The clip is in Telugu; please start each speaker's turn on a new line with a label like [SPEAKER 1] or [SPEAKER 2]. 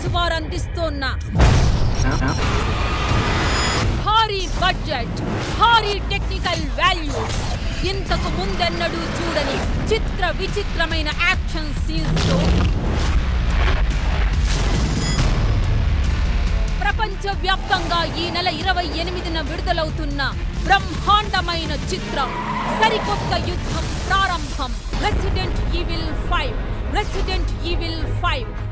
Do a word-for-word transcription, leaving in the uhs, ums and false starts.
[SPEAKER 1] ట్రైలర్స్ వారు అందిస్తున్న భారీ బడ్జెట్, భారీ టెక్నికల్ వాల్యూస్, ఇంతకు ముందెన్నడూ చూడని చిత్ర విచిత్రమైన యాక్షన్ సీన్స్ తో ప్రపంచవ్యాప్తంగా ఈ నెల ఇరవై ఎనిమిదిన విడుదలవుతున్న బ్రహ్మాండమైన చిత్రం సరికొత్త యుద్ధం ప్రారంభం. Resident Evil five Resident Evil five